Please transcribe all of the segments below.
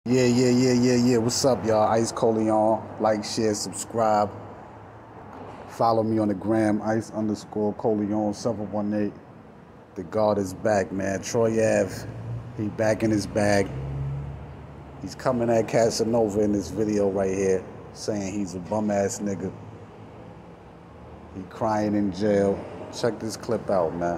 Yeah. What's up, y'all? Ice Coleon. Like, share, subscribe. Follow me on the gram, Ice_Coleon 718. The God is back, man. Troy Ave, he back in his bag. He's coming at Casanova in this video right here, saying he's a bum-ass nigga. He crying in jail. Check this clip out, man.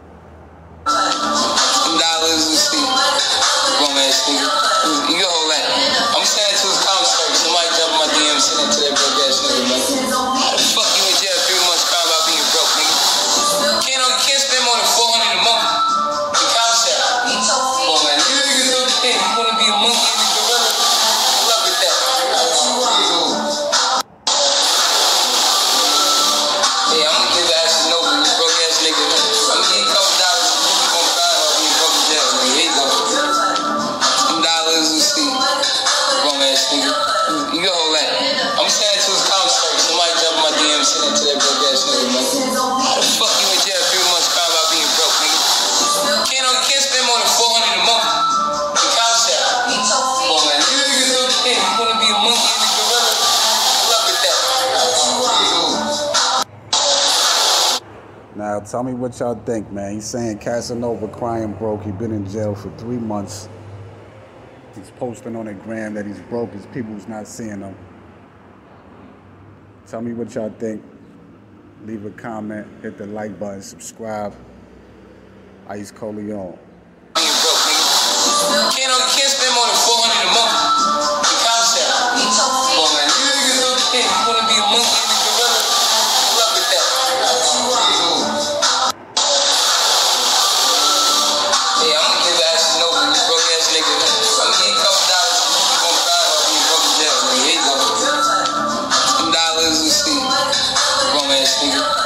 $10 a seat. Bum-ass nigga. You can hold that. I'm saying to his comment section, somebody jump in my DM, send it to that broke-ass nigga, man. How the fuck you in jail 3 months crying about being broke, nigga? You can't spend more than $400 a month. The comment section. Come on, man. You niggas know the thing. You wanna be a monkey in the gorilla? Good luck with that. Hey, I'm gonna give ass to Nova, you broke-ass nigga. I'm gonna give you a couple dollars. You gonna cry about being broke in jail, nigga. Here you go. $10 a seat. Bum-ass nigga. You can hold that. I'm saying to his comment section, somebody jump in my DM, send it to that broke-ass nigga, man. How the fuck you in jail 3 months crying about being broke, nigga? You can't spend more than $400 a month. The comment section. Come on, man. You niggas know the thing. You wanna be a monkey in the gorilla? Good luck with that. Now, tell me what y'all think, man. He's saying Casanova crying broke. He been in jail for 3 months. He's posting on the gram that he's broke. His people's not seeing him. Tell me what y'all think. Leave a comment, hit the like button, subscribe. Ice Coleon. Being broke, nigga. You can't spend more than $400 a month. The comment section. Come on, man. You niggas know the thing. You wanna be a monkey in the gorilla? Good luck with that. Hey, I'm gonna give ass to Nova, you broke-ass nigga. I'm gonna give you a couple dollars. You gonna cry about being broke in jail, nigga. Here you go. $10 a seat. Bum-ass nigga.